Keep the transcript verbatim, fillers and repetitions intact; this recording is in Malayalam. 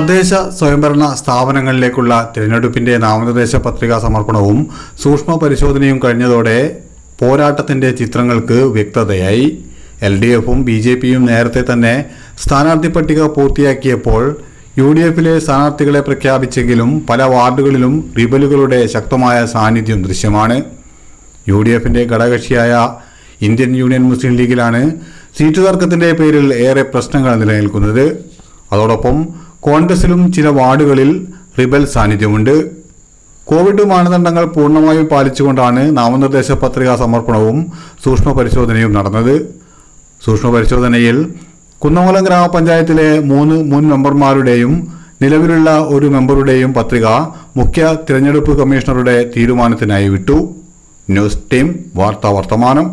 തദ്ദേശ സ്വയംഭരണ സ്ഥാപനങ്ങളിലേക്കുള്ള തിരഞ്ഞെടുപ്പിന്റെ നാമനിർദ്ദേശ പത്രികാ സമർപ്പണവും സൂക്ഷ്മ പരിശോധനയും കഴിഞ്ഞതോടെ പോരാട്ടത്തിന്റെ ചിത്രങ്ങൾക്ക് വ്യക്തതയായി. എൽ ഡി എഫും ബി ജെ പിയും നേരത്തെ തന്നെ സ്ഥാനാർത്ഥി പട്ടിക പൂർത്തിയാക്കിയപ്പോൾ യു ഡി എഫിലെ സ്ഥാനാർത്ഥികളെ പ്രഖ്യാപിച്ചെങ്കിലും പല വാർഡുകളിലും റിബലുകളുടെ ശക്തമായ സാന്നിധ്യം ദൃശ്യമാണ്. യു ഡി എഫിന്റെ ഘടകകക്ഷിയായ ഇന്ത്യൻ യൂണിയൻ മുസ്ലിം ലീഗിലാണ് സീറ്റ് തർക്കത്തിന്റെ പേരിൽ ഏറെ പ്രശ്നങ്ങൾ നിലനിൽക്കുന്നത്. അതോടൊപ്പം കോൺഗ്രസിലും ചില വാർഡുകളിൽ റിബൽ സാന്നിധ്യമുണ്ട്. കോവിഡ് മാനദണ്ഡങ്ങൾ പൂർണ്ണമായും പാലിച്ചുകൊണ്ടാണ് നാമനിർദ്ദേശ പത്രികാ സമർപ്പണവും സൂക്ഷ്മ പരിശോധനയും നടന്നത്. സൂക്ഷ്മ പരിശോധനയിൽ കുന്നംകുളം ഗ്രാമപഞ്ചായത്തിലെ മൂന്ന് മുൻ മെമ്പർമാരുടെയും നിലവിലുള്ള ഒരു മെമ്പറുടെയും പത്രിക മുഖ്യ തിരഞ്ഞെടുപ്പ് കമ്മീഷണറുടെ തീരുമാനത്തിനായി വിട്ടു. ന്യൂസ് ടീം വാർത്താ വർത്തമാനം.